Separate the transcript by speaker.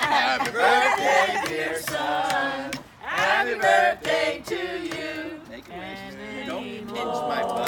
Speaker 1: Happy birthday, dear son. Happy birthday to you.
Speaker 2: Make a wish.
Speaker 1: Don't pinch my butt.